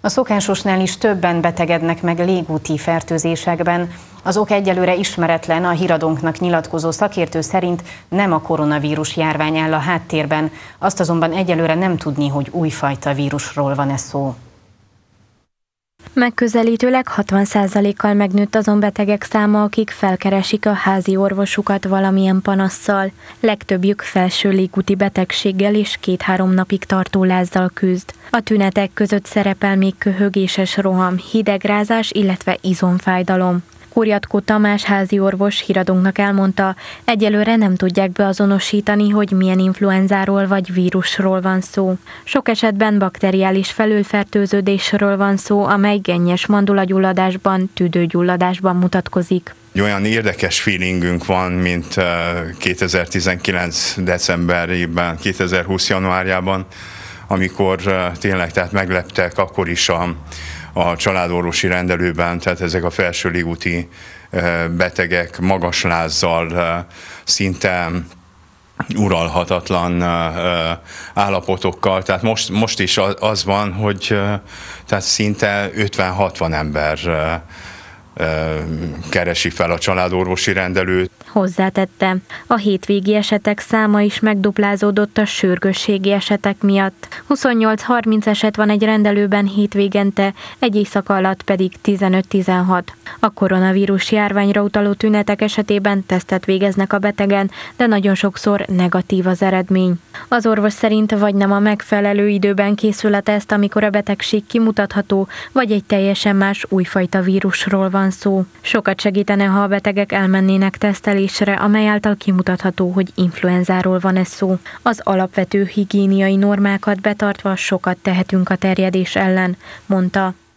A szokásosnál is többen betegednek meg légúti fertőzésekben. Az ok egyelőre ismeretlen, a híradónknak nyilatkozó szakértő szerint nem a koronavírus járvány áll a háttérben, azt azonban egyelőre nem tudni, hogy újfajta vírusról van-e szó. Megközelítőleg 60%-kal megnőtt azon betegek száma, akik felkeresik a házi orvosukat valamilyen panasszal. Legtöbbjük felső légúti betegséggel és 2-3 napig tartó lázzal küzd. A tünetek között szerepel még köhögéses roham, hidegrázás, illetve izomfájdalom. Kurjatkó Tamás házi orvos híradónknak elmondta, egyelőre nem tudják beazonosítani, hogy milyen influenzáról vagy vírusról van szó. Sok esetben bakteriális felülfertőződésről van szó, amely gennyes mandulagyulladásban, tüdőgyulladásban mutatkozik. Olyan érdekes feelingünk van, mint 2019. decemberében, 2020. januárjában, amikor tényleg tehát megleptek akkor is a családorvosi rendelőben, tehát ezek a felső légúti betegek magas lázzal, szinte uralhatatlan állapotokkal. Tehát most is az van, hogy tehát szinte 50-60 ember keresi fel a családorvosi rendelőt. Hozzátette, a hétvégi esetek száma is megduplázódott a sürgősségi esetek miatt. 28-30 eset van egy rendelőben hétvégente, egy éjszaka alatt pedig 15-16. A koronavírus járványra utaló tünetek esetében tesztet végeznek a betegen, de nagyon sokszor negatív az eredmény. Az orvos szerint vagy nem a megfelelő időben készül a teszt, amikor a betegség kimutatható, vagy egy teljesen más újfajta vírusról van szó. Sokat segítene, ha a betegek elmennének tesztelésre, amely által kimutatható, hogy influenzáról van ez szó. Az alapvető higiéniai normákat betartva sokat tehetünk a terjedés ellen, mondta.